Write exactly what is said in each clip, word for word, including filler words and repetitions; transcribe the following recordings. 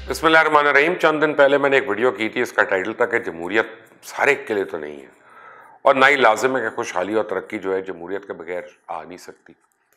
بسم اللہ الرحمن الرحیم. چند دن پہلے میں نے ایک ویڈیو کی تھی، اس کا ٹائٹل تھا کہ جمہوریت سارے کے لیے تو نہیں ہے اور نہ ہی لازم ہے کہ خوشحالی اور ترقی جو ہے جمہوریت کے بغیر آ نہیں سکتی.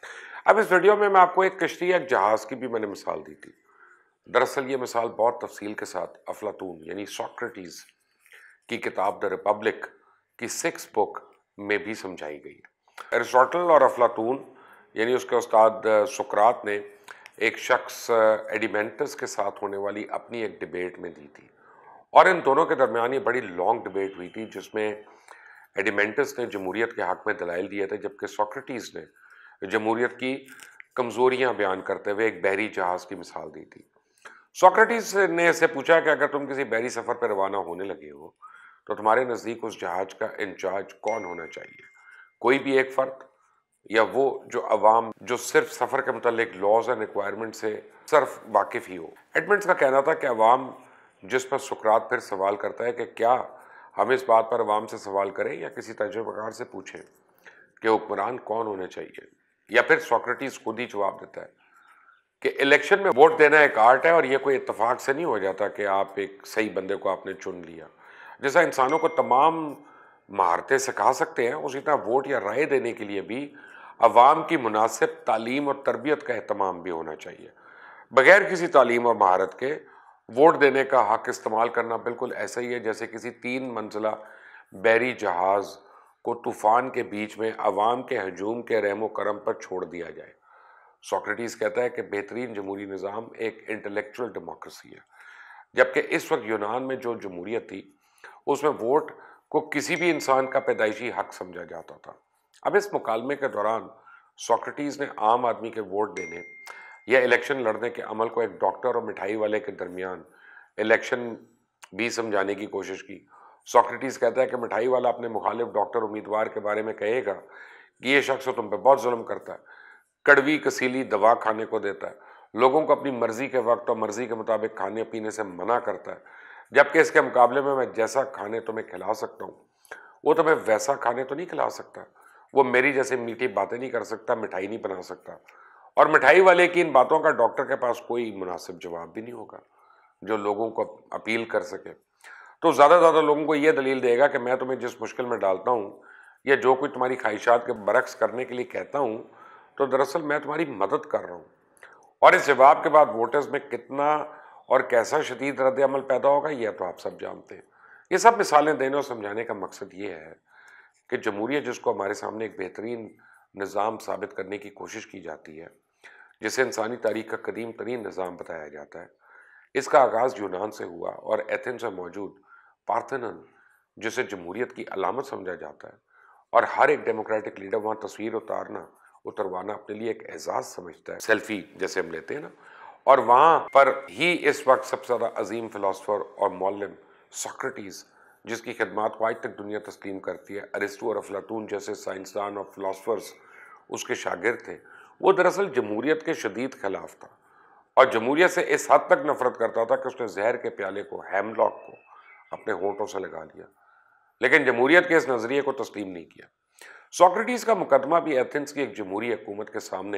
اب اس ویڈیو میں میں آپ کو ایک کشتی یا ایک جہاز کی بھی میں نے مثال دی تھی. دراصل یہ مثال بہت تفصیل کے ساتھ افلاطون یعنی سقراطیس کی کتاب دا ریپبلک کی سکس بک میں بھی سمجھائی گئی ہے. ایرسٹاٹل اور افلاطون یعنی اس کے استاد سقراط نے ایک شخص ایڈیمنٹس کے ساتھ ہونے والی اپنی ایک ڈیبیٹ میں دی تھی، اور ان دونوں کے درمیان یہ بڑی لانگ ڈیبیٹ ہوئی تھی جس میں ایڈیمنٹس نے جمہوریت کے حق میں دلائل دیے تھے، جبکہ سقراطیس نے جمہوریت کی کمزوریاں بیان کرتے ہوئے ایک بحری جہاز کی مثال دی تھی. سقراطیس نے اسے پوچھا کہ اگر تم کسی بحری سفر پر روانہ ہونے لگے ہو تو تمہارے نزدیک اس جہاز کا انچارج کون ہونا چاہیے؟ کوئی بھی ایک فرد یا وہ جو عوام جو صرف سفر کے متعلق لاز اینڈ ریکوائرمنٹ سے صرف واقف ہی ہو؟ ایڈمنڈس کا کہنا تھا کہ عوام، جس پر سقراط پھر سوال کرتا ہے کہ کیا ہم اس بات پر عوام سے سوال کریں یا کسی تجربہ کار سے پوچھیں کہ حکمران کون ہونے چاہیے؟ یا پھر سقراطیس خود ہی جواب دیتا ہے کہ الیکشن میں ووٹ دینا ایک آرٹ ہے اور یہ کوئی اتفاق سے نہیں ہو جاتا کہ آپ ایک صحیح بندے کو آپ نے چن لیا. جیسا انسانوں کو تمام مہارتیں سکھا سکتے ہیں، اسی طرح ووٹ یا رائے دینے کے لیے بھی عوام کی مناسب تعلیم اور تربیت کا اہتمام بھی ہونا چاہیے. بغیر کسی تعلیم اور مہارت کے ووٹ دینے کا حق استعمال کرنا بالکل ایسا ہی ہے جیسے کسی تین منزلہ بحری جہاز کو طوفان کے بیچ میں عوام کے ہجوم کے رحم و کرم پر چھوڑ دیا جائے. سقراطیس کہتا ہے کہ بہترین جمہوری نظام ایک انٹلیکچوئل ڈیموکریسی ہے، جبکہ اس وقت یونان میں جو جمہوریت تھی اس میں ووٹ کو کسی بھی انسان کا پیدائشی حق سمجھا جاتا تھا. اب اس مکالمے کے دوران سقراطیس نے عام آدمی کے ووٹ دینے یا الیکشن لڑنے کے عمل کو ایک ڈاکٹر اور مٹھائی والے کے درمیان الیکشن بھی سمجھانے کی کوشش کی. سقراطیس کہتا ہے کہ مٹھائی والا اپنے مخالف ڈاکٹر امیدوار کے بارے میں کہے گا کہ یہ شخص تم پہ بہت ظلم کرتا ہے، کڑوی کسیلی دوا کھانے کو دیتا ہے، لوگوں کو اپنی مرضی کے وقت اور مرضی کے مطابق کھانے پینے سے منع کرتا ہے، جبکہ اس کے مقابلے میں میں جیسا کھانے تمہیں کھلا سکتا ہوں وہ تمہیں ویسا کھانے تو نہیں کھلا سکتا، وہ میری جیسے میٹھی باتیں نہیں کر سکتا، مٹھائی نہیں بنا سکتا. اور مٹھائی والے کی ان باتوں کا ڈاکٹر کے پاس کوئی مناسب جواب بھی نہیں ہوگا جو لوگوں کو اپیل کر سکے. تو زیادہ زیادہ لوگوں کو یہ دلیل دے گا کہ میں تمہیں جس مشکل میں ڈالتا ہوں یا جو کچھ تمہاری خواہشات کے برعکس کرنے کے لیے کہتا ہوں تو دراصل میں تمہاری مدد کر رہا ہوں. اور اس جواب کے بعد ووٹرز میں کتنا اور کیسا شدید رد عمل پیدا ہوگا یہ تو آپ سب جانتے ہیں. یہ سب مثالیں دینے اور سمجھانے کا مقصد یہ ہے کہ جمہوریت جس کو ہمارے سامنے ایک بہترین نظام ثابت کرنے کی کوشش کی جاتی ہے، جسے انسانی تاریخ کا قدیم ترین نظام بتایا جاتا ہے، اس کا آغاز یونان سے ہوا اور ایتھنز میں موجود پارتھنن جسے جمہوریت کی علامت سمجھا جاتا ہے اور ہر ایک ڈیموکریٹک لیڈر وہاں تصویر اتارنا اتروانا اپنے لیے ایک اعزاز سمجھتا ہے، سیلفی جیسے ہم لیتے ہیں نا. اور وہاں پر ہی اس وقت سب سے زیادہ عظیم فلاسفر اور معلم سقراطیس، جس کی خدمات کو آج تک دنیا تسلیم کرتی ہے، ارسطو اور افلاطون جیسے سائنسدان اور فلاسفرز اس کے شاگرد تھے، وہ دراصل جمہوریت کے شدید خلاف تھا اور جمہوریت سے اس حد تک نفرت کرتا تھا کہ اس نے زہر کے پیالے کو، ہیملاک کو اپنے ہونٹوں سے لگا لیا، لیکن جمہوریت کے اس نظریے کو تسلیم نہیں کیا. سقراطیس کا مقدمہ بھی ایتھنز کی ایک جمہوری حکومت کے سامنے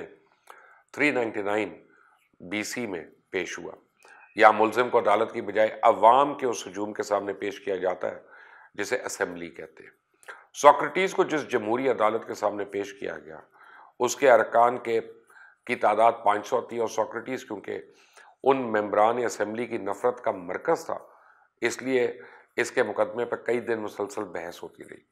تین سو ننانوے بی سی میں پیش ہوا. یا ملزم کو عدالت کی بجائے عوام کے اس ہجوم کے سامنے پیش کیا جاتا ہے جسے اسمبلی کہتے ہیں. سقراطیس کو جس جمہوری عدالت کے سامنے پیش کیا گیا اس کے ارکان کے کی تعداد پانچ سو تھی، اور سقراطیس کیونکہ ان ممبران اسمبلی کی نفرت کا مرکز تھا اس لیے اس کے مقدمے پر کئی دن مسلسل بحث ہوتی رہی.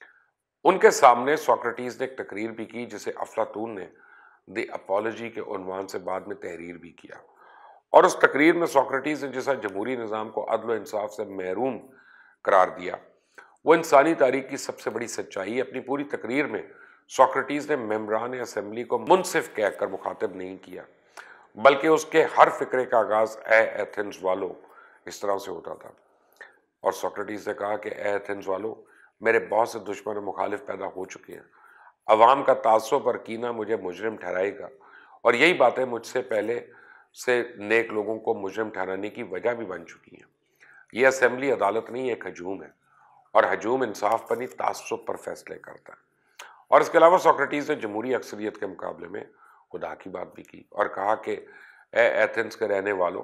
ان کے سامنے سقراطیس نے ایک تقریر بھی کی جسے افلاطون نے دی اپولوجی کے عنوان سے بعد میں تحریر بھی کیا. اور اس تقریر میں سقراطیس نے جیسا جمہوری نظام کو عدل و انصاف سے محروم قرار دیا وہ انسانی تاریخ کی سب سے بڑی سچائی. اپنی پوری تقریر میں سقراطیس نے ممبران اسمبلی کو منصف کہہ کر مخاطب نہیں کیا، بلکہ اس کے ہر فکرے کا آغاز اے ایتھنز والو اس طرح سے ہوتا تھا. اور سقراطیس نے کہا کہ اے ایتھنز والو، میرے بہت سے دشمن و مخالف پیدا ہو چکے ہیں، عوام کا تعصب اور کینہ مجھے مجرم ٹھہرائے گا، اور یہی باتیں مجھ سے پہلے سے نیک لوگوں کو مجرم ٹھہرانے کی وجہ بھی بن چکی ہیں. یہ اسمبلی عدالت نہیں ایک ہجوم ہے، اور ہجوم انصاف پر نہیں تعصب پر فیصلے کرتا ہے. اور اس کے علاوہ سقراطیس نے جمہوری اکثریت کے مقابلے میں خدا کی بات بھی کی اور کہا کہ اے ایتھنز کے رہنے والوں،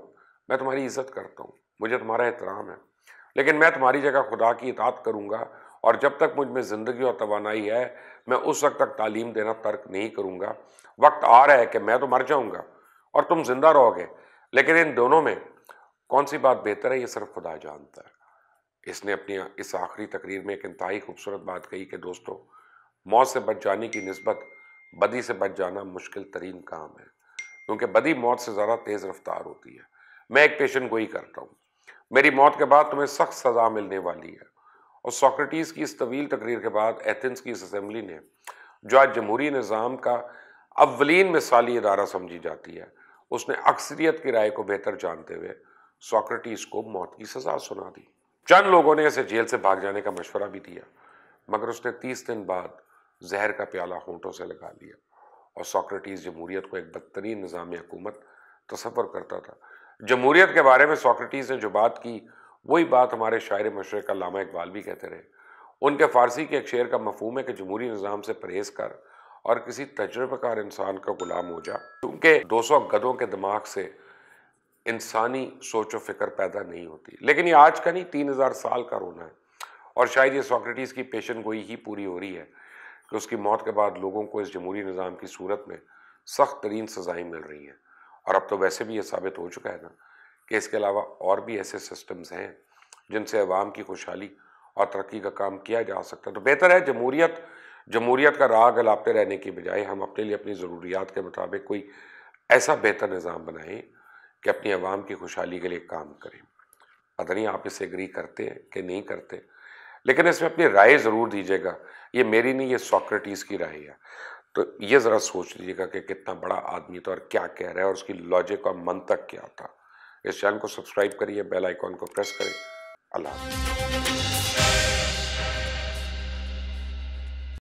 میں تمہاری عزت کرتا ہوں، مجھے تمہارا احترام ہے، لیکن میں تمہاری جگہ خدا کی اطاعت کروں گا، اور جب تک مجھ میں زندگی اور توانائی ہے میں اس وقت تک تعلیم دینا ترک نہیں کروں گا۔ وقت آ رہا ہے کہ میں تو مر جاؤں گا اور تم زندہ رہو گے، لیکن ان دونوں میں کون سی بات بہتر ہے یہ صرف خدا جانتا ہے۔ اس نے اپنی اس آخری تقریر میں ایک انتہائی خوبصورت بات کہی کہ دوستو، موت سے بچ جانے کی نسبت بدی سے بچ جانا مشکل ترین کام ہے، کیونکہ بدی موت سے زیادہ تیز رفتار ہوتی ہے۔ میں ایک پیشن گوئی کرتا ہوں، میری موت کے بعد تمہیں سخت سزا ملنے والی ہے۔ اور سوکریٹیز کی اس طویل تقریر کے بعد ایتھنز کی اس اسمبلی نے، جو آج جمہوری نظام کا اولین مثالی ادارہ سمجھی جاتی ہے، اس نے اکثریت کی رائے کو بہتر جانتے ہوئے سوکریٹیز کو موت کی سزا سنا دی۔ چند لوگوں نے اسے جیل سے بھاگ جانے کا مشورہ بھی دیا، مگر اس نے تیس دن بعد زہر کا پیالہ ہونٹوں سے لگا لیا، اور سوکریٹیز جمہوریت کو ایک بدترین نظام حکومت تصور کرتا تھا۔ جمہوریت کے بارے میں سوکریٹیز نے جو بات کی، وہی بات ہمارے شاعر مشرق علامہ اقبال بھی کہتے رہے۔ ان کے فارسی کے ایک شعر کا مفہوم ہے کہ جمہوری نظام سے پرہیز کر اور کسی تجربہ کار انسان کا غلام ہو جا، کیونکہ دو سو گدھوں کے دماغ سے انسانی سوچ و فکر پیدا نہیں ہوتی۔ لیکن یہ آج کا نہیں، تین ہزار سال کا رونا ہے، اور شاید یہ سوکریٹیز کی پیشن گوئی ہی پوری ہو رہی ہے کہ اس کی موت کے بعد لوگوں کو اس جمہوری نظام کی صورت میں سخت ترین سزائیں مل رہی ہیں۔ اور اب تو ویسے بھی یہ ثابت ہو چکا ہے نا کہ اس کے علاوہ اور بھی ایسے سسٹمز ہیں جن سے عوام کی خوشحالی اور ترقی کا کام کیا جا سکتا ہے۔ تو بہتر ہے جمہوریت جمہوریت کا راگ الاپتے رہنے کی بجائے ہم اپنے لیے اپنی ضروریات کے مطابق کوئی ایسا بہتر نظام بنائیں کہ اپنی عوام کی خوشحالی کے لیے کام کریں۔ پتہ نہیں آپ اسے اگری کرتے ہیں کہ نہیں کرتے، لیکن اس میں اپنی رائے ضرور دیجیے گا۔ یہ میری نہیں، یہ سوکریٹیز کی رائے ہے۔ تو یہ ذرا سوچ لیجیے گا کہ کتنا بڑا آدمی تھا اور کیا کہہ رہا ہے، اور اس کی لاجک اور منطق کیا تھا۔ اس چینل کو سبسکرائب کریے، بیل آئیکن کو پریس کریں۔ اللہ حافظ۔